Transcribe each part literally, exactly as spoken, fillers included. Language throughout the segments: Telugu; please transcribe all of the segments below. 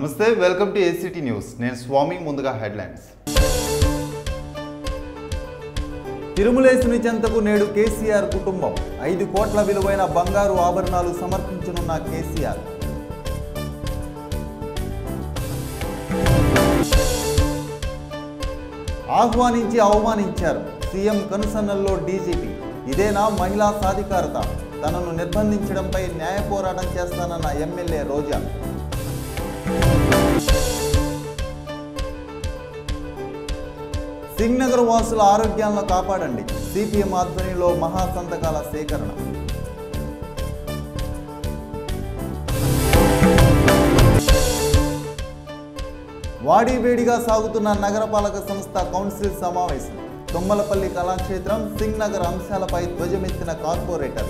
నమస్తే, వెల్కమ్ టు ఏసీటీ న్యూస్. నేను స్వామి. ముందుగా హెడ్లైన్స్. తిరుమలేశుని చెంతకు నేడు కేసీఆర్ కుటుంబం. ఐదు కోట్ల విలువైన బంగారు ఆభరణాలు సమర్పించనున్న కేసీఆర్. ఆహ్వానించి అవమానించారు. సీఎం కనుసన్నల్లో డీజీపీ. ఇదేనా మహిళా సాధికారత? తనను నిర్బంధించడంపై న్యాయ పోరాటం చేస్తానన్న ఎమ్మెల్యే రోజా. సింగ్ నగర్ వాసుల ఆరోగ్యాలను కాపాడండి. సిపిఎం ఆధ్వర్యంలో మహాసంతకాల సేకరణ. వాడివేడిగా సాగుతున్న నగరపాలక సంస్థ కౌన్సిల్ సమావేశం. తుమ్మలపల్లి కళాక్షేత్రం, సింగ్ నగర్ అంశాలపై ధ్వజమెత్తిన కార్పొరేటర్.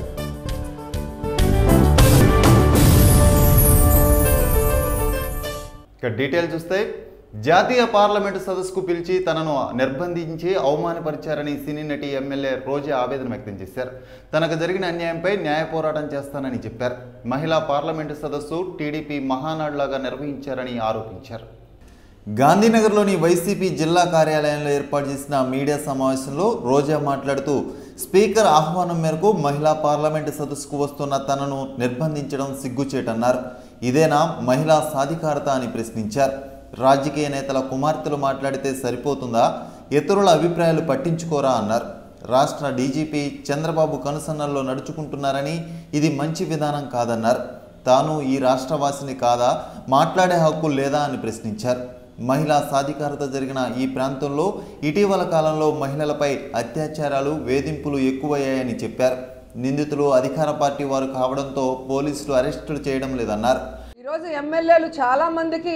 ఇక డీటెయిల్ చూస్తే, జాతీయ పార్లమెంటు సదస్సుకు పిలిచి తనను నిర్బంధించి అవమానపరిచారని సినీ నటి ఎమ్మెల్యే రోజా ఆవేదన వ్యక్తం చేశారు. తనకు జరిగిన అన్యాయంపై న్యాయ పోరాటం చేస్తానని చెప్పారు. మహిళా పార్లమెంటు సదస్సు టీడీపీ మహానాడులాగా నిర్వహించారని ఆరోపించారు. గాంధీనగర్లోని వైసీపీ జిల్లా కార్యాలయంలో ఏర్పాటు చేసిన మీడియా సమావేశంలో రోజా మాట్లాడుతూ, స్పీకర్ ఆహ్వానం మేరకు మహిళా పార్లమెంటు సదస్సుకు వస్తున్న తనను నిర్బంధించడం సిగ్గుచేటన్నారు. ఇదేనా మహిళా సాధికారత అని ప్రశ్నించారు. రాజకీయ నేతల కుమార్తెలు మాట్లాడితే సరిపోతుందా? ఇతరుల అభిప్రాయాలు పట్టించుకోరా అన్నారు. రాష్ట్ర డీజీపీ చంద్రబాబు కనుసన్నల్లో నడుచుకుంటున్నారని, ఇది మంచి విధానం కాదన్నారు. తాను ఈ రాష్ట్రవాసిని కాదా? మాట్లాడే హక్కు లేదా అని ప్రశ్నించారు. మహిళా సాధికారత జరిగిన ఈ ప్రాంతంలో ఇటీవల కాలంలో మహిళలపై అత్యాచారాలు, వేధింపులు ఎక్కువయ్యాయని చెప్పారు. నిందితులు అధికార పార్టీ వారు కావడంతో పోలీసులు అరెస్టులు చేయడం లేదన్నారు. ఈరోజు ఎమ్మెల్యేలు చాలామందికి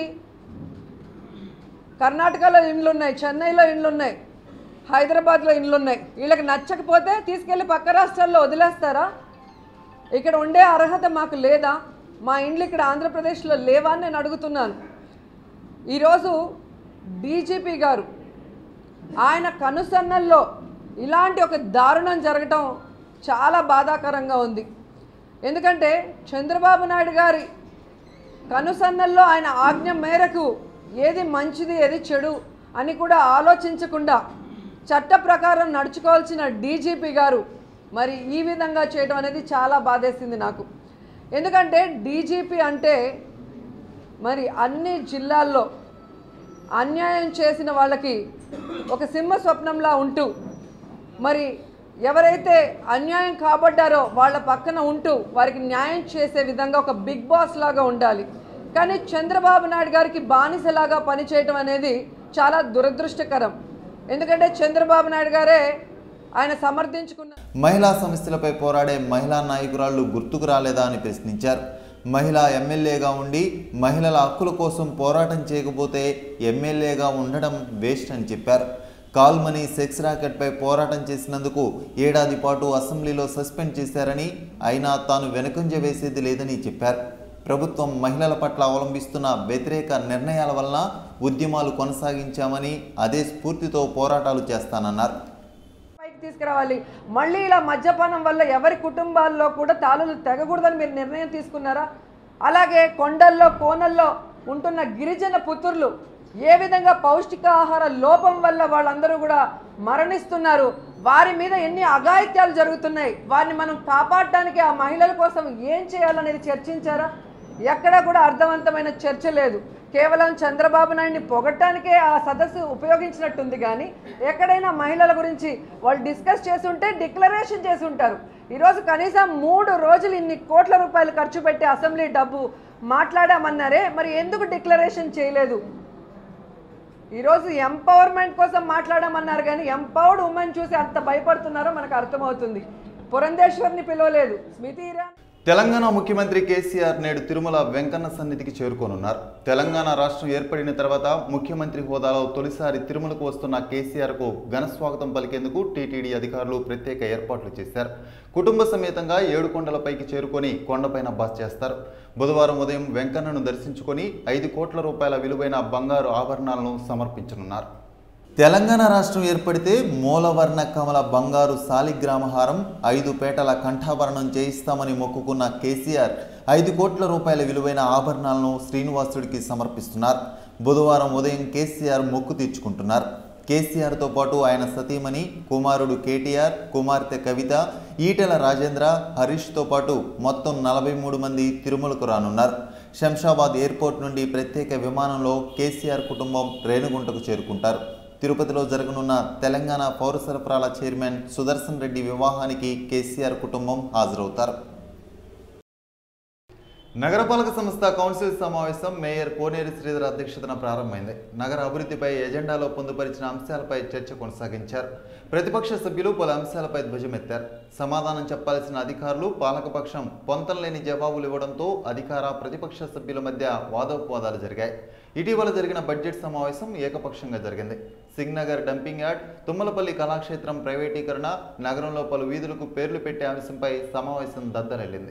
కర్ణాటకలో ఇండ్లు ఉన్నాయి, చెన్నైలో ఇండ్లు ఉన్నాయి, హైదరాబాద్లో ఇండ్లు ఉన్నాయి. వీళ్ళకి నచ్చకపోతే తీసుకెళ్ళి పక్క రాష్ట్రాల్లో వదిలేస్తారా? ఇక్కడ ఉండే అర్హత మాకు లేదా? మా ఇండ్లు ఇక్కడ ఆంధ్రప్రదేశ్లో లేవా అని నేను అడుగుతున్నాను. ఈరోజు డీజీపీ గారు ఆయన కనుసన్నల్లో ఇలాంటి ఒక దారుణం జరగటం చాలా బాధాకరంగా ఉంది. ఎందుకంటే చంద్రబాబు నాయుడు గారి కనుసన్నల్లో ఆయన ఆజ్ఞ మేరకు ఏది మంచిది ఏది చెడు అని కూడా ఆలోచించకుండా చట్ట ప్రకారం నడుచుకోవాల్సిన డీజీపీ గారు మరి ఈ విధంగా చేయడం అనేది చాలా బాధేసింది నాకు. ఎందుకంటే డీజీపీ అంటే మరి అన్ని జిల్లాల్లో అన్యాయం చేసిన వాళ్ళకి ఒక సింహ స్వప్నంలా ఉంటూ, మరి ఎవరైతే అన్యాయం కాబడ్డారో వాళ్ళ పక్కన ఉంటూ వారికి న్యాయం చేసే విధంగా ఒక బిగ్ బాస్ లాగా ఉండాలి. కానీ చంద్రబాబు నాయుడు గారికి బానిసలాగా పనిచేయడం అనేది చాలా దురదృష్టకరం. ఎందుకంటే చంద్రబాబు నాయుడు గారే ఆయన సమర్థించుకున్న మహిళా సమస్యలపై పోరాడే మహిళా నాయకురాళ్లు గుర్తుకు రాలేదా అని ప్రశ్నించారు. మహిళా ఎమ్మెల్యేగా ఉండి మహిళల హక్కుల కోసం పోరాటం చేయకపోతే ఎమ్మెల్యేగా ఉండడం వేస్ట్ అని చెప్పారు. కాల్ మనీ సెక్స్ ర్యాకెట్పై పోరాటం చేసినందుకు ఏడాది పాటు అసెంబ్లీలో సస్పెండ్ చేశారని, అయినా తాను వెనుకంజ వేసేది లేదని చెప్పారు. ప్రభుత్వం మహిళల పట్ల అవలంబిస్తున్న వ్యతిరేక నిర్ణయాల వలన ఉద్యమాలు కొనసాగించామని, అదే స్ఫూర్తితో పోరాటాలు చేస్తానన్నారు. పైకి తీసుకురావాలి. మళ్ళీ ఇలా మద్యపానం వల్ల ఎవరి కుటుంబాల్లో కూడా తాళులు తెగకూడదని మీరు నిర్ణయం తీసుకున్నారా? అలాగే కొండల్లో కోనల్లో ఉంటున్న గిరిజన పుత్రులు ఏ విధంగా పౌష్టికాహార లోపం వల్ల వాళ్ళందరూ కూడా మరణిస్తున్నారు, వారి మీద ఎన్ని అఘాయిత్యాలు జరుగుతున్నాయి, వారిని మనం కాపాడడానికి ఆ మహిళల కోసం ఏం చేయాలనేది చర్చించారా? ఎక్కడా కూడా అర్థవంతమైన చర్చ లేదు. కేవలం చంద్రబాబు నాయుడిని పొగట్టడానికే ఆ సదస్సు ఉపయోగించినట్టుంది. కానీ ఎక్కడైనా మహిళల గురించి వాళ్ళు డిస్కస్ చేసి ఉంటే డిక్లరేషన్ చేసి ఉంటారు. ఈరోజు కనీసం మూడు రోజులు ఇన్ని కోట్ల రూపాయలు ఖర్చు పెట్టి అసెంబ్లీ డబ్బు మాట్లాడామన్నారే, మరి ఎందుకు డిక్లరేషన్ చేయలేదు? ఈరోజు ఎంపవర్మెంట్ కోసం మాట్లాడామన్నారు, కానీ ఎంపవర్డ్ ఉమెన్ చూసి అంత భయపడుతున్నారో మనకు అర్థమవుతుంది. పురంధేశ్వరిని పిలవలేదు, స్మృతి ఇరానీ. తెలంగాణ ముఖ్యమంత్రి కేసీఆర్ నేడు తిరుమల వెంకన్న సన్నిధికి చేరుకోనున్నారు. తెలంగాణ రాష్ట్రం ఏర్పడిన తర్వాత ముఖ్యమంత్రి హోదాలో తొలిసారి తిరుమలకు వస్తున్న కేసీఆర్కు ఘన స్వాగతం పలికేందుకు టీటీడీ అధికారులు ప్రత్యేక ఏర్పాట్లు చేశారు. కుటుంబ సమేతంగా ఏడు కొండలపైకి చేరుకొని కొండపైన బస చేస్తారు. బుధవారం ఉదయం వెంకన్నను దర్శించుకొని ఐదు కోట్ల రూపాయల విలువైన బంగారు ఆభరణాలను సమర్పించనున్నారు. తెలంగాణ రాష్ట్రం ఏర్పడితే మూలవర్ణ కమల బంగారు శాలిగ్రామహారం ఐదు పేటల కంఠాభరణం చేయిస్తామని మొక్కుకున్న కేసీఆర్ ఐదు కోట్ల రూపాయల విలువైన ఆభరణాలను శ్రీనివాసుడికి సమర్పిస్తున్నారు. బుధవారం ఉదయం కేసీఆర్ మొక్కు తీర్చుకుంటున్నారు. కేసీఆర్తో పాటు ఆయన సతీమణి, కుమారుడు కేటీఆర్, కుమార్తె కవిత, ఈటెల రాజేంద్ర, హరీష్తో పాటు మొత్తం నలభై మూడు మంది తిరుమలకు రానున్నారు. శంషాబాద్ ఎయిర్పోర్ట్ నుండి ప్రత్యేక విమానంలో కేసీఆర్ కుటుంబం రేణుగుంటకు చేరుకుంటారు. తిరుపతిలో జరగనున్న తెలంగాణ పౌర సరఫరాల చైర్మన్ సుదర్శన్ రెడ్డి వివాహానికి కేసీఆర్ కుటుంబం హాజరవుతారు. నగరపాలక సంస్థ కౌన్సిల్ సమావేశం మేయర్ కోనేరు శ్రీధర్ అధ్యక్షతన ప్రారంభమైంది. నగర అభివృద్ధిపై ఎజెండాలో పొందుపరిచిన అంశాలపై చర్చ కొనసాగించారు. ప్రతిపక్ష సభ్యులు పలు అంశాలపై ధ్వజమెత్తారు. సమాధానం చెప్పాల్సిన అధికారులు పాలకపక్షం పొంతనలేని జవాబులు ఇవ్వడంతో అధికార ప్రతిపక్ష సభ్యుల మధ్య వాదోపవాదాలు జరిగాయి. ఇటీవల జరిగిన బడ్జెట్ సమావేశం ఏకపక్షంగా జరిగింది. సింగ్నగర్ డంపింగ్ యార్డ్, తుమ్మలపల్లి కళాక్షేత్రం ప్రైవేటీకరణ, నగరంలో పలు వీధులకు పేర్లు పెట్టే అంశంపై సమావేశం దద్దరెళ్లింది.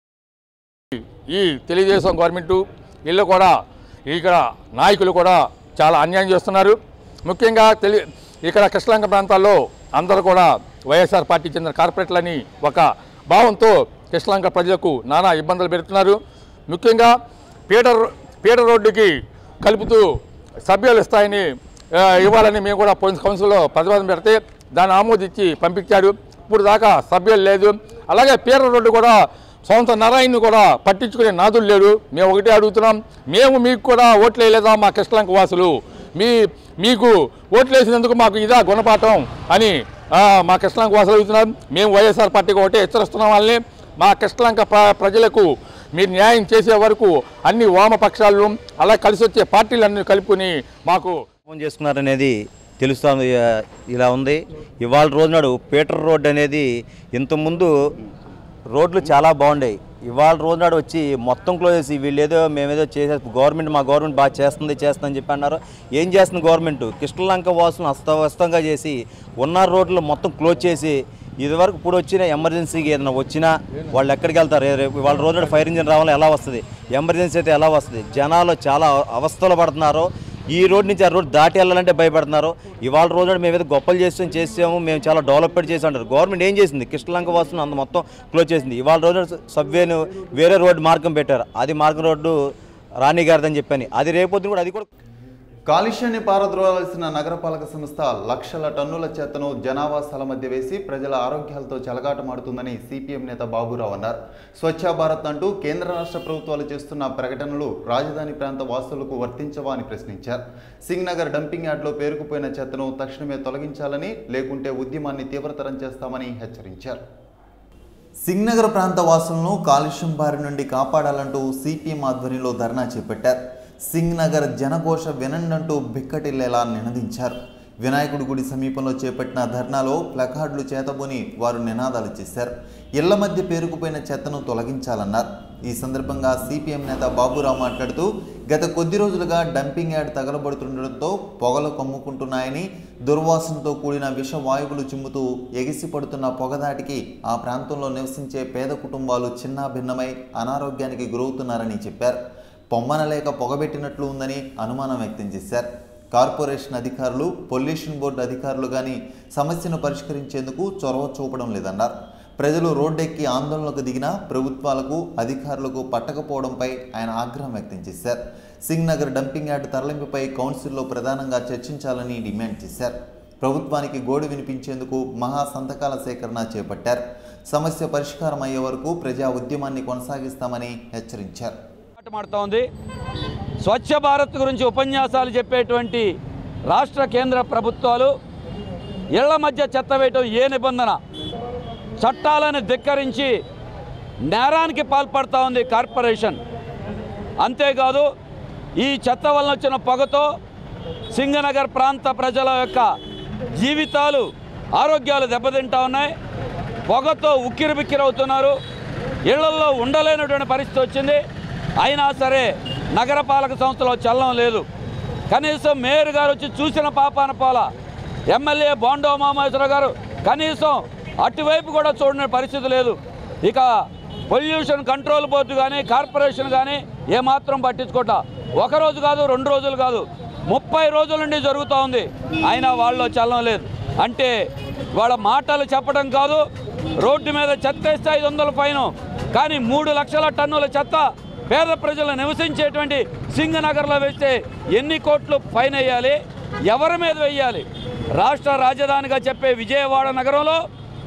ఈ తెలుగుదేశం గవర్నమెంటు వీళ్ళు కూడా ఇక్కడ నాయకులు కూడా చాలా అన్యాయం చేస్తున్నారు. ముఖ్యంగా తెలి ఇక్కడ కృష్ణలంక ప్రాంతాల్లో అందరూ కూడా వైఎస్ఆర్ పార్టీ చెందిన కార్పొరేట్లని ఒక భావంతో కృష్ణలంక ప్రజలకు నానా ఇబ్బందులు పెడుతున్నారు. ముఖ్యంగా పీటర్ పీటర్ రోడ్డుకి కలుపుతూ సభ్యులు ఇస్తాయని ఇవ్వాలని మేము కూడా పోలీస్ కౌన్సిల్లో ప్రతిపాదన పెడితే దాన్ని ఆమోదించి పంపించారు. ఇప్పుడు దాకా సభ్యులు లేదు. అలాగే పీటర్ రోడ్డు కూడా సొంత నారాయణని కూడా పట్టించుకునే నాదులు లేడు. మేము ఒకటే అడుగుతున్నాం, మేము మీకు కూడా ఓట్లు వేయలేదా మా కృష్ణలంక వాసులు? మీ మీకు ఓట్లు వేసినందుకు మాకు ఇదా గుణపాఠం అని మా కృష్ణలంక వాసులు అడుగుతున్నాం. మేము వైఎస్ఆర్ పార్టీకి ఒకటే హెచ్చరిస్తున్నాం వాళ్ళని, మా కృష్ణలంక ప్రజలకు మీరు న్యాయం చేసే వరకు అన్ని వామపక్షాలను అలా కలిసి వచ్చే పార్టీలన్నీ కలుపుకుని మాకు ఫోన్ చేసుకున్నారనేది తెలుస్తుంది. ఇలా ఉంది. ఇవాళ రోజునాడు పీటర్ రోడ్ అనేది ఇంతకుముందు రోడ్లు చాలా బాగుండాయి. ఇవాళ రోజునాడు వచ్చి మొత్తం క్లోజ్ చేసి వీళ్ళు ఏదో మేమేదో చేసే గవర్నమెంట్ మా గవర్నమెంట్ బాగా చేస్తుంది చేస్తుందని చెప్పి అన్నారు. ఏం చేస్తుంది గవర్నమెంట్? కృష్ణలంక వాసులను అస్తవ్యస్తంగా చేసి ఉన్న రోడ్లు మొత్తం క్లోజ్ చేసి ఇదివరకు ఇప్పుడు వచ్చిన ఎమర్జెన్సీకి ఏదైనా వచ్చినా వాళ్ళు ఎక్కడికి వెళ్తారు? రేపు ఇవాళ రోజునాడు ఫైర్ ఇంజిన్ రావాలని ఎలా వస్తుంది? ఎమర్జెన్సీ అయితే ఎలా వస్తుంది? జనాలు చాలా అవస్థలు పడుతున్నారు. ఈ రోడ్ నుంచి ఆ రోడ్ దాటి వెళ్ళాలంటే భయపడుతున్నారు. ఇవాళ రోజు మేము ఏదో గొప్పలు చేస్తాం చేసాము, మేము చాలా డెవలప్మెంట్ చేసి అంటారు. గవర్నమెంట్ ఏం చేసింది? కృష్ణలంక వాసును అంత మొత్తం క్లోజ్ చేసింది. ఇవాళ రోజు సబ్వేను వేరే రోడ్డు మార్గం పెట్టారు. అది మార్గం రోడ్డు రాణి గారిదని చెప్పని అది రేపొద్దున కూడా అది కూడా కాలుష్యాన్ని పారద్రోలాల్సిన నగరపాలక సంస్థ లక్షల టన్నుల చెత్తను జనావాసాల మధ్య వేసి ప్రజల ఆరోగ్యాలతో చెలగాటమాడుతుందని సిపిఎం నేత బాబురావు అన్నారు. స్వచ్ఛ భారత్ అంటూ కేంద్ర రాష్ట్ర ప్రభుత్వాలు చేస్తున్న ప్రకటనలు రాజధాని ప్రాంత వాసులకు వర్తించవా అని ప్రశ్నించారు. సింగ్నగర్ డంపింగ్ యార్డ్లో పేరుకుపోయిన చెత్తను తక్షణమే తొలగించాలని, లేకుంటే ఉద్యమాన్ని తీవ్రతరం చేస్తామని హెచ్చరించారు. సింగ్నగర్ ప్రాంత వాసులను కాలుష్యం బారి నుండి కాపాడాలంటూ సిపిఎం ఆధ్వర్యంలో ధర్నా చేపట్టారు. సింగ్నగర్ జనఘోష వినండంటూ బిక్కటిల్లేలా నినదించారు. వినాయకుడి గుడి సమీపంలో చేపట్టిన ధర్నాలో ప్లకార్డులు చేతబోని వారు నినాదాలు చేశారు. ఇళ్ల మధ్య పేరుకుపోయిన చెత్తను తొలగించాలన్నారు. ఈ సందర్భంగా సిపిఎం నేత బాబురావు మాట్లాడుతూ, గత కొద్ది రోజులుగా డంపింగ్ యార్డ్ తగలబడుతుండటంతో పొగలు కమ్ముకుంటున్నాయని, దుర్వాసనతో కూడిన విషవాయువులు చిమ్ముతూ ఎగిసిపడుతున్న పొగదాటికి ఆ ప్రాంతంలో నివసించే పేద కుటుంబాలు చిన్నాభిన్నమై అనారోగ్యానికి గురవుతున్నారని చెప్పారు. పొమ్మనలేక పొగబెట్టినట్లు ఉందని అనుమానం వ్యక్తం చేశారు. కార్పొరేషన్ అధికారులు, పొల్యూషన్ బోర్డు అధికారులు కానీ సమస్యను పరిష్కరించేందుకు చొరవ చూపడం లేదన్నారు. ప్రజలు రోడ్డెక్కి ఆందోళనకు దిగినా ప్రభుత్వాలకు, అధికారులకు పట్టకపోవడంపై ఆయన ఆగ్రహం వ్యక్తం చేశారు. సింగ్నగర్ డంపింగ్ యార్డ్ తరలింపుపై కౌన్సిల్లో ప్రధానంగా చర్చించాలని డిమాండ్ చేశారు. ప్రభుత్వానికి గోడు వినిపించేందుకు మహా సంతకాల సేకరణ చేపట్టారు. సమస్య పరిష్కారం అయ్యే వరకు ప్రజా ఉద్యమాన్ని కొనసాగిస్తామని హెచ్చరించారు. మాట్లాడుతోంది. స్వచ్ఛ భారత్ గురించి ఉపన్యాసాలు చెప్పేటువంటి రాష్ట్ర కేంద్ర ప్రభుత్వాలు ఇళ్ల మధ్య చెత్త వేయటం ఏ నిబంధన? చట్టాలను ధిక్కరించి నేరానికి పాల్పడుతూ ఉంది కార్పొరేషన్. అంతేకాదు ఈ చెత్త వలన వచ్చిన పొగతో సింగనగర్ ప్రాంత ప్రజల యొక్క జీవితాలు, ఆరోగ్యాలు దెబ్బతింటా ఉన్నాయి. పొగతో ఉక్కిరి బిక్కిరవుతున్నారు. ఇళ్లల్లో ఉండలేనటువంటి పరిస్థితి వచ్చింది. అయినా సరే నగరపాలక సంస్థలో చలనం లేదు. కనీసం మేయర్ గారు వచ్చి చూసిన పాపాన పోల. ఎమ్మెల్యే బోండా ఉమామహేశ్వరరావు గారు కనీసం అటువైపు కూడా చూడని పరిస్థితి లేదు. ఇక పొల్యూషన్ కంట్రోల్ బోర్డు కానీ కార్పొరేషన్ కానీ ఏమాత్రం పట్టించుకోట. ఒకరోజు కాదు, రెండు రోజులు కాదు, ముప్పై రోజుల నుండి జరుగుతూ ఉంది, అయినా వాళ్ళు చలనం లేదు. అంటే వాళ్ళ మాటలు చెప్పడం కాదు, రోడ్డు మీద చెత్త వేస్తే ఐదు వందల ఫైన్, కానీ మూడు లక్షల టన్నుల చెత్త పేద ప్రజలు నివసించేటువంటి సింగనగర్లో వేస్తే ఎన్ని కోట్లు ఫైన్ వేయాలి, ఎవరి మీద వేయాలి? రాష్ట్ర రాజధానిగా చెప్పే విజయవాడ నగరంలో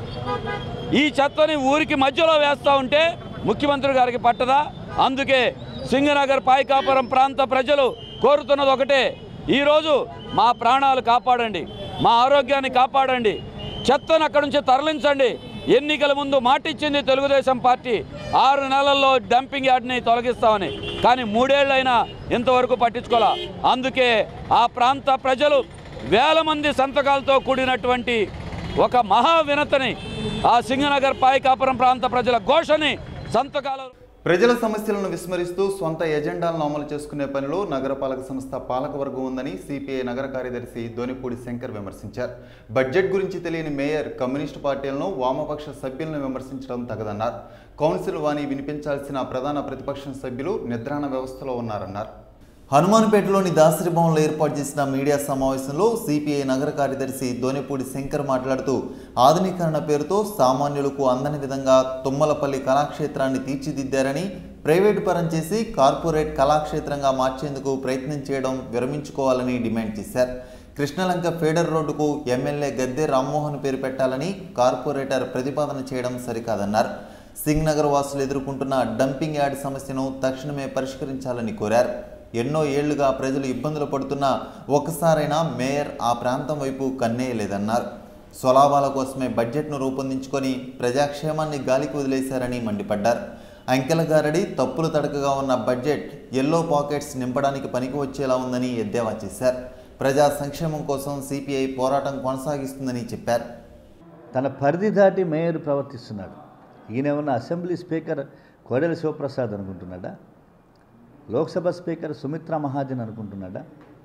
ఈ చెత్తని ఊరికి మధ్యలో వేస్తూ ఉంటే ముఖ్యమంత్రి గారికి పట్టదా? అందుకే సింగనగర్ పాయకాపురం ప్రాంత ప్రజలు కోరుతున్నది ఒకటే, ఈరోజు మా ప్రాణాలు కాపాడండి, మా ఆరోగ్యాన్ని కాపాడండి, చెత్తను అక్కడి నుంచి తరలించండి. ఎన్నికల ముందు మాటిచ్చింది తెలుగుదేశం పార్టీ ఆరు నెలల్లో డంపింగ్ యార్డ్ని తొలగిస్తామని, కానీ మూడేళ్లైనా ఇంతవరకు పట్టించుకోలే. అందుకే ఆ ప్రాంత ప్రజలు వేల మంది సంతకాలతో కూడినటువంటి ఒక మహా వినతిని, ఆ సింగనగర్ పాయకాపురం ప్రాంత ప్రజల ఘోషని సంతకాలు. ప్రజల సమస్యలను విస్మరిస్తూ సొంత ఎజెండాలను అమలు చేసుకునే పనిలో నగరపాలక సంస్థ పాలకవర్గం ఉందని సిపిఐ నగర కార్యదర్శి దోనిపూడి శంకర్ విమర్శించారు. బడ్జెట్ గురించి తెలియని మేయర్ కమ్యూనిస్టు పార్టీలను, వామపక్ష సభ్యులను విమర్శించడం తగదన్నారు. కౌన్సిల్ వాణి వినిపించాల్సిన ప్రధాన ప్రతిపక్ష సభ్యులు నిద్రాణ వ్యవస్థలో ఉన్నారన్నారు. హనుమాన్పేటలోని దాసరి భవన్లో ఏర్పాటు చేసిన మీడియా సమావేశంలో సిపిఐ నగర కార్యదర్శి దోనిపూడి శంకర్ మాట్లాడుతూ ఆధునీకరణ పేరుతో సామాన్యులకు అందని విధంగా తుమ్మలపల్లి కళాక్షేత్రాన్ని తీర్చిదిద్దారని, ప్రైవేటు పరం చేసి కార్పొరేట్ కళాక్షేత్రంగా మార్చేందుకు ప్రయత్నం చేయడం విరమించుకోవాలని డిమాండ్ చేశారు. కృష్ణలంక ఫీడర్ రోడ్డుకు ఎమ్మెల్యే గద్దె రామ్మోహన్ పేరు పెట్టాలని కార్పొరేటర్ ప్రతిపాదన చేయడం సరికాదన్నారు. సింగ్ నగర్ వాసులు ఎదుర్కొంటున్న డంపింగ్ యార్డ్ సమస్యను తక్షణమే పరిష్కరించాలని కోరారు. ఎన్నో ఏళ్లుగా ప్రజలు ఇబ్బందులు పడుతున్నా ఒక్కసారైనా మేయర్ ఆ ప్రాంతం వైపు కన్నేయలేదన్నారు. స్వలాభాల కోసమే బడ్జెట్ను రూపొందించుకొని ప్రజాక్షేమాన్ని గాలికి వదిలేశారని మండిపడ్డారు. అంకెలగారడి తప్పులు తడకగా ఉన్న బడ్జెట్ ఎల్లో పాకెట్స్ నింపడానికి పనికి వచ్చేలా ఉందని ఎద్దేవా చేశారు. ప్రజా సంక్షేమం కోసం సిపిఐ పోరాటం కొనసాగిస్తుందని చెప్పారు. తన పరిధి దాటి మేయర్ ప్రవర్తిస్తున్నాడు. ఈయనేమన్నా అసెంబ్లీ స్పీకర్ కోడెల శివప్రసాద్ అనుకుంటున్నాడా? లోక్సభ స్పీకర్ సుమిత్రా మహాజన్ అనుకుంటున్నాడా?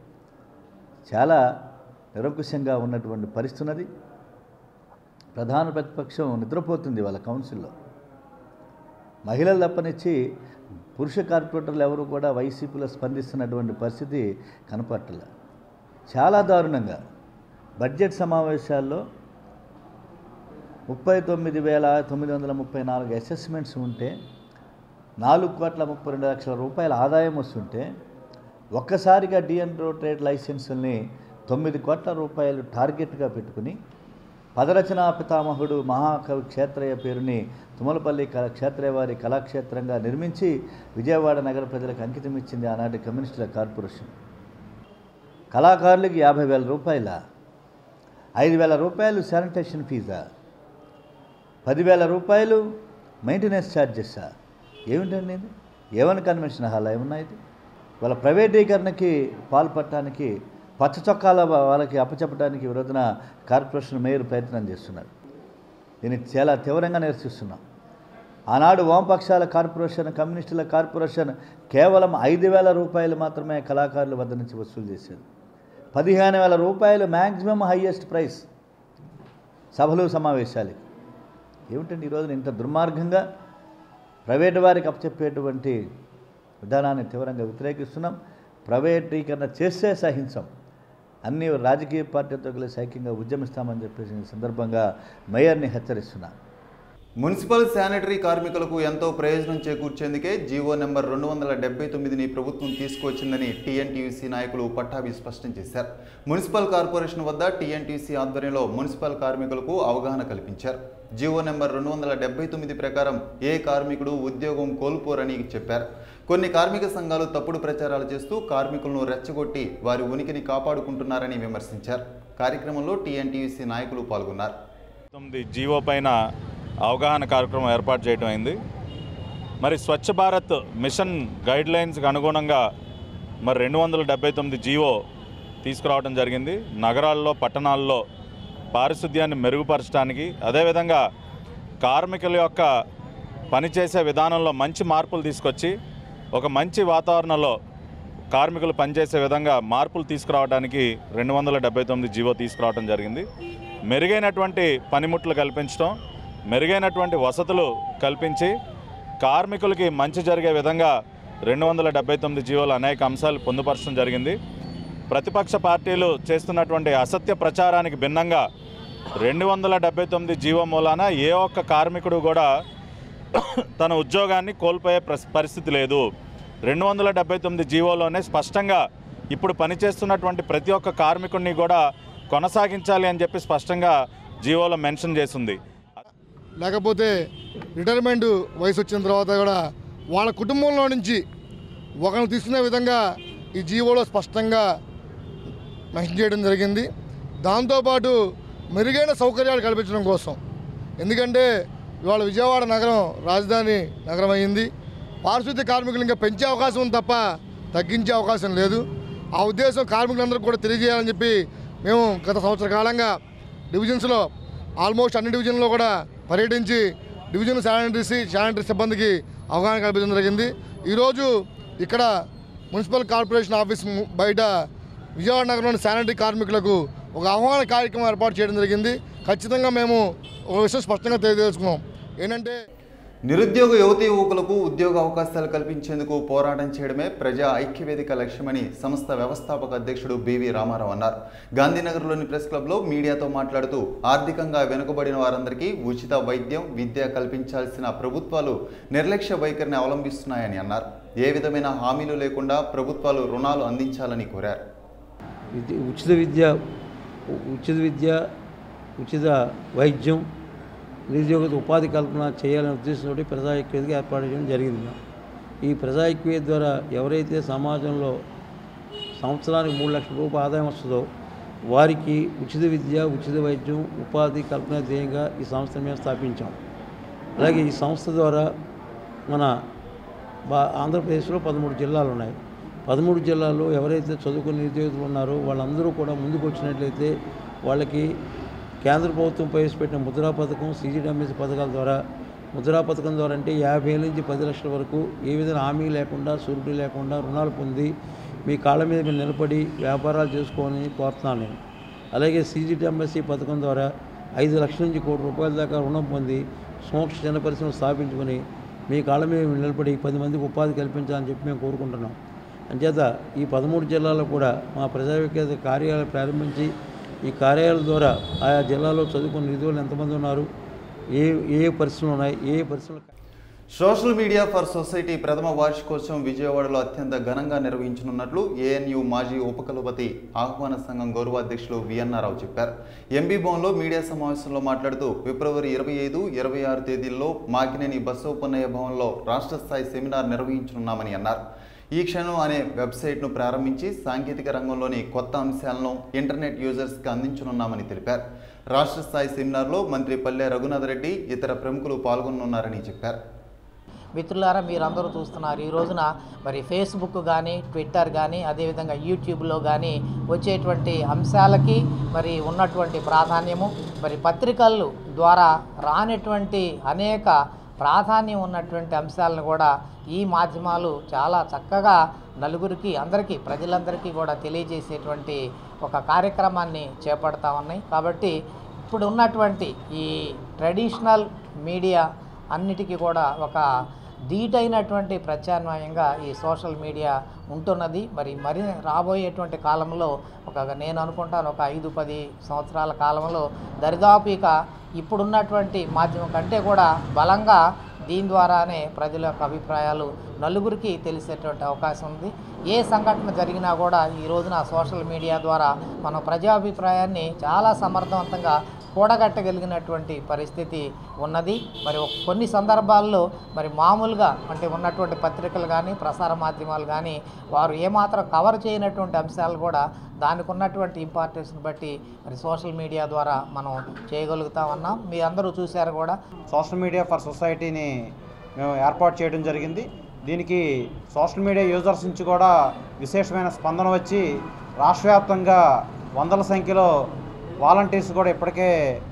చాలా నిరంకుశంగా ఉన్నటువంటి పరిస్థితి ఉన్నది. ప్రధాన ప్రతిపక్షం నిద్రపోతుంది వాళ్ళ కౌన్సిల్లో. మహిళలు తప్పనిచ్చి పురుష కార్పొరేటర్లు ఎవరు కూడా వైసీపీలో స్పందిస్తున్నటువంటి పరిస్థితి కనపట్టలే. చాలా దారుణంగా బడ్జెట్ సమావేశాల్లో ముప్పై తొమ్మిది వేల తొమ్మిది వందల ముప్పై నాలుగు అసెస్మెంట్స్ ఉంటే నాలుగు కోట్ల ముప్పై రెండు లక్షల రూపాయల ఆదాయం వస్తుంటే ఒక్కసారిగా డిఎన్ రోడ్ ట్రేడ్ లైసెన్సుల్ని తొమ్మిది కోట్ల రూపాయలు టార్గెట్గా పెట్టుకుని పదరచనా పితామహుడు మహాకవి క్షేత్రయ్య పేరుని తుమ్మలపల్లి కళా క్షేత్రయ్య వారి కళాక్షేత్రంగా నిర్మించి విజయవాడ నగర ప్రజలకు అంకితం ఇచ్చింది ఆనాటి కమ్యూనిస్టుల కార్పొరేషన్. కళాకారులకి యాభై వేల రూపాయల ఐదు వేల రూపాయలు శానిటేషన్ ఫీజా, పదివేల రూపాయలు మెయింటెనెన్స్ ఛార్జెసా? ఏమిటండి ఇది? ఏమని కన్వెన్షన్ హాల్ ఏమన్నా ఇది? వాళ్ళ ప్రైవేటీకరణకి పాల్పడటానికి పచ్చ చొక్కాల వాళ్ళకి అప్పచెప్పడానికి విరోధన కార్పొరేషన్ మేయర్ ప్రయత్నం చేస్తున్నారు. దీన్ని చాలా తీవ్రంగా నిరసిస్తున్నాం. ఆనాడు వామపక్షాల కార్పొరేషన్, కమ్యూనిస్టుల కార్పొరేషన్ కేవలం ఐదు వేల రూపాయలు మాత్రమే కళాకారుల వద్ద నుంచి వసూలు చేసేది. పదిహేను వేల రూపాయలు మ్యాక్సిమం హయ్యెస్ట్ ప్రైస్ సభలు సమావేశాలకి. ఏమిటండి ఈరోజు ఇంత దుర్మార్గంగా ప్రైవేటు వారికి అప్పచెప్పేటువంటి విధానాన్ని తీవ్రంగా వ్యతిరేకిస్తున్నాం. ప్రైవేటీకరణ చేస్తే సహించాం. అన్ని రాజకీయ పార్టీలతో కలిసి ఐక్యంగా ఉద్యమిస్తామని చెప్పేసి ఈ సందర్భంగా మేయర్ని హెచ్చరిస్తున్నాం. మున్సిపల్ శానిటరీ కార్మికులకు ఎంతో ప్రయోజనం చేకూర్చేందుకే జీవో నెంబర్ రెండు వందల డెబ్బై తొమ్మిదిని ప్రభుత్వం తీసుకువచ్చిందని టీఎన్టీయూసీ నాయకులు పట్టాభి స్పష్టం చేశారు. మున్సిపల్ కార్పొరేషన్ వద్ద టీఎన్టీయూసీ ఆధ్వర్యంలో మున్సిపల్ కార్మికులకు అవగాహన కల్పించారు. జీవో నెంబర్ రెండు వందల డెబ్బై తొమ్మిది ప్రకారం ఏ కార్మికుడు ఉద్యోగం కోల్పోరని చెప్పారు. కొన్ని కార్మిక సంఘాలు తప్పుడు ప్రచారాలు చేస్తూ కార్మికులను రెచ్చగొట్టి వారి ఉనికిని కాపాడుకుంటున్నారని విమర్శించారు. కార్యక్రమంలో టీఎన్టీయూసీ నాయకులు పాల్గొన్నారు. జీవో పైన అవగాహన కార్యక్రమం ఏర్పాటు చేయడం అయింది. మరి స్వచ్ఛ భారత్ మిషన్ గైడ్లైన్స్కి అనుగుణంగా మరి రెండు వందల డెబ్బై తొమ్మిది జీవో తీసుకురావడం జరిగింది. నగరాల్లో, పట్టణాల్లో పారిశుద్ధ్యాన్ని మెరుగుపరచడానికి, అదేవిధంగా కార్మికుల యొక్క పనిచేసే విధానంలో మంచి మార్పులు తీసుకొచ్చి ఒక మంచి వాతావరణంలో కార్మికులు పనిచేసే విధంగా మార్పులు తీసుకురావడానికి రెండు వందల డెబ్బై తొమ్మిది జీవో తీసుకురావడం జరిగింది. మెరుగైనటువంటి పనిముట్లు కల్పించడం, మెరుగైనటువంటి వసతులు కల్పించి కార్మికులకి మంచి జరిగే విధంగా రెండు వందల డెబ్బై తొమ్మిది జీవోలు అనేక అంశాలు పొందుపరచడం జరిగింది. ప్రతిపక్ష పార్టీలు చేస్తున్నటువంటి అసత్య ప్రచారానికి భిన్నంగా రెండు వందల డెబ్బై తొమ్మిది జీవో మూలాన ఏ ఒక్క కార్మికుడు కూడా తన ఉద్యోగాన్ని కోల్పోయే పరిస్థితి లేదు. రెండు వందల డెబ్బై తొమ్మిది జీవోలోనే స్పష్టంగా ఇప్పుడు పనిచేస్తున్నటువంటి ప్రతి ఒక్క కార్మికుడిని కూడా కొనసాగించాలి అని చెప్పి స్పష్టంగా జీవోలో మెన్షన్ చేసింది. లేకపోతే రిటైర్మెంట్ వయసు వచ్చిన తర్వాత కూడా వాళ్ళ కుటుంబంలో నుంచి ఒకరిని తీసుకునే విధంగా ఈ జీవోలో స్పష్టంగా మెన్షన్ చేయడం జరిగింది. దాంతోపాటు మెరుగైన సౌకర్యాలు కల్పించడం కోసం, ఎందుకంటే ఇవాళ విజయవాడ నగరం రాజధాని నగరం అయ్యింది. పారిశుద్ధ్య కార్మికులు ఇంకా పెంచే అవకాశం ఉంది తప్ప తగ్గించే అవకాశం లేదు. ఆ ఉద్దేశం కార్మికులందరికీ కూడా తెలియజేయాలని చెప్పి మేము గత సంవత్సర కాలంగా డివిజన్స్లో ఆల్మోస్ట్ అన్ని డివిజన్లో కూడా పర్యటించి డివిజన్ శానిటరీ శానిటరీ సిబ్బందికి అవగాహన కల్పించడం జరిగింది. ఈరోజు ఇక్కడ మున్సిపల్ కార్పొరేషన్ ఆఫీస్ బయట విజయవాడ నగరంలోని శానిటరీ కార్మికులకు ఒక ఆహ్వాన కార్యక్రమం ఏర్పాటు చేయడం జరిగింది. ఖచ్చితంగా మేము ఒక విషయం స్పష్టంగా తెలియజేసుకున్నాం. ఏంటంటే నిరుద్యోగ యువతీ యువకులకు ఉద్యోగ అవకాశాలు కల్పించేందుకు పోరాటం చేయడమే ప్రజా ఐక్యవేదిక లక్ష్యమని సంస్థ వ్యవస్థాపక అధ్యక్షుడు బివి రామారావు అన్నారు. గాంధీనగర్లోని ప్రెస్ క్లబ్లో మీడియాతో మాట్లాడుతూ ఆర్థికంగా వెనుకబడిన వారందరికీ ఉచిత వైద్యం, విద్య కల్పించాల్సిన ప్రభుత్వాలు నిర్లక్ష్య వైఖరిని అవలంబిస్తున్నాయని అన్నారు. ఏ విధమైన హామీలు లేకుండా ప్రభుత్వాలు రుణాలు అందించాలని కోరారు. ఉచిత విద్య ఉచిత విద్య ఉచిత వైద్యం, నిరుద్యోగ ఉపాధి కల్పన చేయాలనే ఉద్దేశంతో ప్రజా ఐక్యవేదిక ఏర్పాటు చేయడం జరిగింది. ఈ ప్రజా ఐక్యవేదిక ద్వారా ఎవరైతే సమాజంలో సంవత్సరానికి మూడు లక్షల రూపాయల ఆదాయం వస్తుందో వారికి ఉచిత విద్య, ఉచిత వైద్యం, ఉపాధి కల్పన ధ్యేయంగా ఈ సంస్థను మేము స్థాపించాం. అలాగే ఈ సంస్థ ద్వారా మన బా ఆంధ్రప్రదేశ్లో పదమూడు జిల్లాలు ఉన్నాయి. పదమూడు జిల్లాల్లో ఎవరైతే చదువుకుని నిరుద్యోగులు ఉన్నారో వాళ్ళందరూ కూడా ముందుకు వచ్చినట్లయితే వాళ్ళకి కేంద్ర ప్రభుత్వం ప్రవేశపెట్టిన ముద్రా పథకం, సీజీడబ్ల్యూఎస్ పథకాల ద్వారా, ముద్రా పథకం ద్వారా అంటే యాభై ఏళ్ళ నుంచి పది లక్షల వరకు ఏ విధంగా హామీ లేకుండా, షూరిటీ లేకుండా రుణాలు పొంది మీ కాళ్ళ మీద మీరు నిలబడి వ్యాపారాలు చేసుకోవాలని కోరుతున్నాను నేను. అలాగే సీజీడబ్ల్యూఎస్ పథకం ద్వారా ఐదు లక్షల నుంచి కోటి రూపాయల దాకా రుణం పొంది సూక్ష్మ చిన్న పరిశ్రమలు స్థాపించుకొని మీ కాళ్ళ మీద నిలబడి పది మందికి ఉపాధి కల్పించాలని చెప్పి మేము కోరుకుంటున్నాం. అంచేత ఈ పదమూడు జిల్లాల్లో కూడా మా ప్రజా ఐక్యవేదిక కార్యాలయం ప్రారంభించి ఈ కార్యాలయాల ద్వారా ఆయా జిల్లాలో చదువుకున్న నిధులు ఎంతమంది ఉన్నారు, ఏ ఏ పరిశ్రమలు ఉన్నాయి, ఏ పరిశ్రమలు. సోషల్ మీడియా ఫర్ సొసైటీ ప్రథమ వార్షికోత్సవం విజయవాడలో అత్యంత ఘనంగా నిర్వహించనున్నట్లు ఏఎన్యు మాజీ ఉపకులపతి ఆహ్వాన సంఘం గౌరవాధ్యక్షులు విఎన్ఆర్రావు చెప్పారు. ఎంబీ భవన్లో మీడియా సమావేశంలో మాట్లాడుతూ ఫిబ్రవరి ఇరవై ఐదు ఇరవై ఆరు తేదీల్లో మాకినేని బసవపున్నయ్య భవన్లో రాష్ట్ర స్థాయి సెమినార్ నిర్వహించనున్నామని అన్నారు. ఈ క్షణం అనే వెబ్సైట్ను ప్రారంభించి సాంకేతిక రంగంలోని కొత్త అంశాలను ఇంటర్నెట్ యూజర్స్కి అందించనున్నామని తెలిపారు. రాష్ట్ర స్థాయి సెమినార్లో మంత్రి పల్లె రఘునాథరెడ్డి ఇతర ప్రముఖులు పాల్గొనున్నారని చెప్పారు. మిత్రులారా, మీరందరూ చూస్తున్నారు ఈ రోజున మరి ఫేస్బుక్ కానీ, ట్విట్టర్ కానీ, అదేవిధంగా యూట్యూబ్లో కానీ వచ్చేటువంటి అంశాలకి మరి ఉన్నటువంటి ప్రాధాన్యము, మరి పత్రికలు ద్వారా రానటువంటి అనేక ప్రాధాన్యం ఉన్నటువంటి అంశాలను కూడా ఈ మాధ్యమాలు చాలా చక్కగా నలుగురికి, అందరికీ, ప్రజలందరికీ కూడా తెలియజేసేటువంటి ఒక కార్యక్రమాన్ని చేపడతా ఉన్నాయి. కాబట్టి ఇప్పుడు ఉన్నటువంటి ఈ ట్రెడిషనల్ మీడియా అన్నిటికీ కూడా ఒక ధీటైనటువంటి ప్రత్యామ్నాయంగా ఈ సోషల్ మీడియా ఉంటున్నది. మరి మరి రాబోయేటువంటి కాలంలో ఒక నేను అనుకుంటాను ఒక ఐదు పది సంవత్సరాల కాలంలో దరిదాపు ఇక ఇప్పుడున్నటువంటి మాధ్యమం కంటే కూడా బలంగా దీని ద్వారానే ప్రజల యొక్క అభిప్రాయాలు నలుగురికి తెలిసేటువంటి అవకాశం ఉంది. ఏ సంఘటన జరిగినా కూడా ఈ రోజున సోషల్ మీడియా ద్వారా మన ప్రజాభిప్రాయాన్ని చాలా సమర్థవంతంగా కూడగట్టగలిగినటువంటి పరిస్థితి ఉన్నది. మరి కొన్ని సందర్భాల్లో మరి మామూలుగా అంటే ఉన్నటువంటి పత్రికలు కానీ, ప్రసార మాధ్యమాలు కానీ వారు ఏమాత్రం కవర్ చేయనటువంటి అంశాలు కూడా దానికి ఉన్నటువంటి ఇంపార్టెన్స్ని బట్టి మరి సోషల్ మీడియా ద్వారా మనం చేయగలుగుతా ఉన్నాం. మీ అందరూ చూశారు కూడా. సోషల్ మీడియా ఫర్ సొసైటీని మేము ఏర్పాటు చేయడం జరిగింది. దీనికి సోషల్ మీడియా యూజర్స్ నుంచి కూడా విశేషమైన స్పందన వచ్చి రాష్ట్ర వ్యాప్తంగా వందల సంఖ్యలో వాలంటీర్స్ కూడా ఇప్పటికే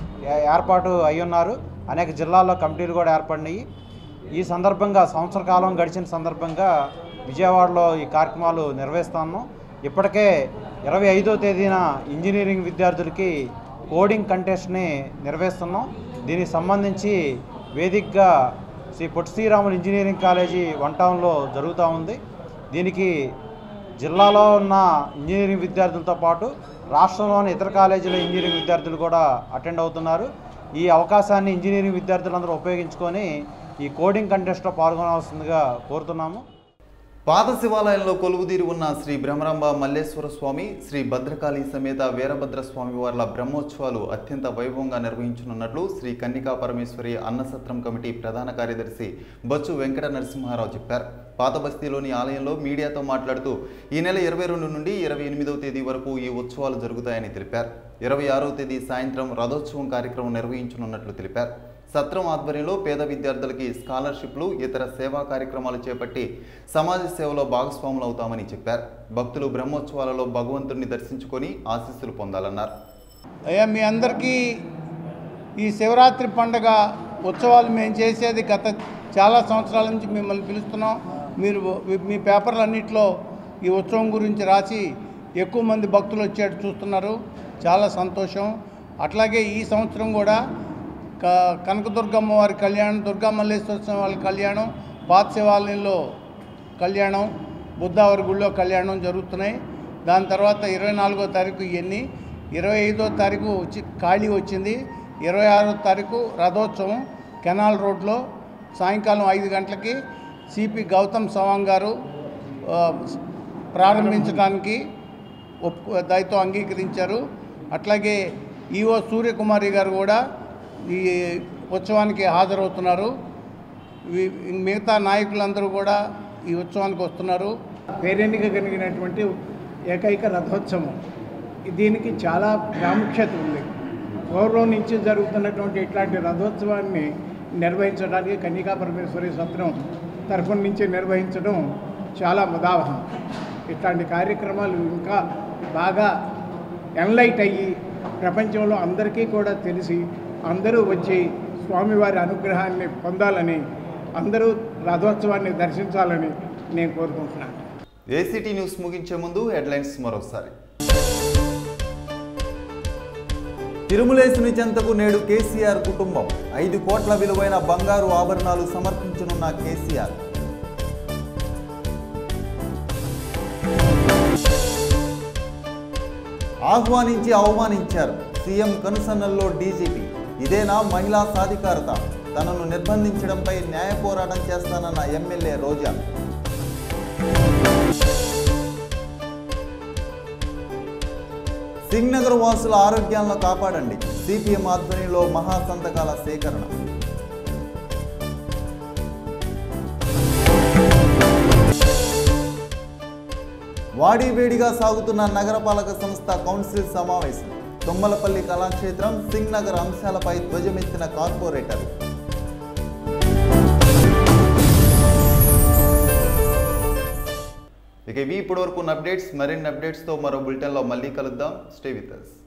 ఏర్పాటు అయి ఉన్నారు. అనేక జిల్లాల్లో కమిటీలు కూడా ఏర్పడినాయి. ఈ సందర్భంగా సంవత్సర కాలం గడిచిన సందర్భంగా విజయవాడలో ఈ కార్యక్రమాలు నిర్వహిస్తాను. ఇప్పటికే ఇరవై ఐదో తేదీన ఇంజనీరింగ్ విద్యార్థులకి కోడింగ్ కంటెస్ట్ని నిర్వహిస్తున్నాం. దీనికి సంబంధించి వేదికగా Sri Potti Sriramulu engineering college one టౌన్లో జరుగుతూ ఉంది. దీనికి జిల్లాలో ఉన్న ఇంజనీరింగ్ విద్యార్థులతో పాటు రాష్ట్రంలోని ఇతర కాలేజీల ఇంజనీరింగ్ విద్యార్థులు కూడా అటెండ్ అవుతున్నారు. ఈ అవకాశాన్ని ఇంజనీరింగ్ విద్యార్థులందరూ ఉపయోగించుకొని ఈ కోడింగ్ కంటెస్ట్లో పాల్గొనవలసిందిగా కోరుతున్నాము. పాత శివాలయంలో కొలువుదీరి ఉన్న శ్రీ బ్రహ్మరాంబ మల్లేశ్వర స్వామి, శ్రీ భద్రకాళి సమేత వీరభద్ర స్వామి వార్ల బ్రహ్మోత్సవాలు అత్యంత వైభవంగా నిర్వహించనున్నట్లు శ్రీ కన్నికా పరమేశ్వరి అన్నసత్రం కమిటీ ప్రధాన కార్యదర్శి బొచ్చు వెంకట నరసింహారావు చెప్పారు. పాత బస్తీలోని ఆలయంలో మీడియాతో మాట్లాడుతూ ఈ నెల ఇరవై రెండు నుండి ఇరవై ఎనిమిదవ తేదీ వరకు ఈ ఉత్సవాలు జరుగుతాయని తెలిపారు. ఇరవై ఆరవ తేదీ సాయంత్రం రథోత్సవం కార్యక్రమం నిర్వహించనున్నట్లు తెలిపారు. సత్రం ఆధ్వర్యంలో పేద విద్యార్థులకి స్కాలర్షిప్లు, ఇతర సేవా కార్యక్రమాలు చేపట్టి సమాజ సేవలో భాగస్వాములు అవుతామని చెప్పారు. భక్తులు బ్రహ్మోత్సవాలలో భగవంతుడిని దర్శించుకొని ఆశీస్సులు పొందాలన్నారు. అయ్యా, మీ అందరికీ ఈ శివరాత్రి పండుగ ఉత్సవాలు మేము చేసేది గత చాలా సంవత్సరాల నుంచి మిమ్మల్ని పిలుస్తున్నాం. మీరు మీ పేపర్లన్నింటిలో ఈ ఉత్సవం గురించి రాసి ఎక్కువ మంది భక్తులు వచ్చేట్టు చూస్తున్నారు. చాలా సంతోషం. అట్లాగే ఈ సంవత్సరం కూడా క కనకదుర్గమ్మ వారి కళ్యాణం, దుర్గా మల్లేశ్వర స్వామి వారి కళ్యాణం, పాత శివాలయంలో కళ్యాణం, బుద్ధావరి గుళ్ళో కళ్యాణం జరుగుతున్నాయి. దాని తర్వాత ఇరవై నాలుగో తారీఖు ఇవన్నీ, ఇరవై ఐదో తారీఖు వచ్చి ఖాళీ వచ్చింది. ఇరవై ఆరో తారీఖు రథోత్సవం కెనాల్ రోడ్లో సాయంకాలం ఐదు గంటలకి సిపి గౌతమ్ సవాంగ్ గారు ప్రారంభించడానికి ఒప్పు దయతో అంగీకరించారు. అట్లాగే ఈఓ సూర్యకుమారి గారు కూడా ఈ ఉత్సవానికి హాజరవుతున్నారు. మిగతా నాయకులందరూ కూడా ఈ ఉత్సవానికి వస్తున్నారు. పేరెన్నిక కలిగినటువంటి ఏకైక రథోత్సవం, దీనికి చాలా ప్రాముఖ్యత ఉంది. పూర్వం నుంచి జరుగుతున్నటువంటి ఇట్లాంటి రథోత్సవాన్ని నిర్వహించడానికి కన్నికా పరమేశ్వరి సత్రం తరఫున నుంచి నిర్వహించడం చాలా ముదావహం. ఇట్లాంటి కార్యక్రమాలు ఇంకా బాగా ఎన్లైట్ అయ్యి ప్రపంచంలో అందరికీ కూడా తెలిసి అందరూ వచ్చి స్వామివారి అనుగ్రహాన్ని పొందాలని, అందరూ రథోత్సవాన్ని దర్శించాలని నేను కోరుకుంటున్నాను. ఏసీటీ న్యూస్ ముగించే ముందు హెడ్లైన్స్ మరోసారి. తిరుమలేశుని చెంతకు నేడు కేసీఆర్ కుటుంబం. ఐదు కోట్ల విలువైన బంగారు ఆభరణాలు సమర్పించనున్న కేసీఆర్. ఆహ్వానించి అవమానించారు సీఎం కనుసన్నల్లో డీజీపీ. ఇదేనా మహిళా సాధికారత? తనను నిర్బంధించడంపై న్యాయ పోరాటం చేస్తానన్న ఎమ్మెల్యే రోజా. సింగ్నగర్ వాసుల ఆరోగ్యాలను కాపాడండి. సిపిఎం ఆధ్వర్యంలో మహాసంతకాల సేకరణ. వాడివేడిగా సాగుతున్న నగరపాలక సంస్థ కౌన్సిల్ సమావేశం. తుమ్మలపల్లి కళాక్షేత్రం, సింగ్నగర్ అంశాలపై ధ్వజమెత్తిన కార్పొరేటర్. ఇక ఇవి ఇప్పటివరకు ఉన్న అప్డేట్స్. మరిన్ని అప్డేట్స్తో మరో బులెటిన్లో మళ్ళీ కలుద్దాం. Stay with us.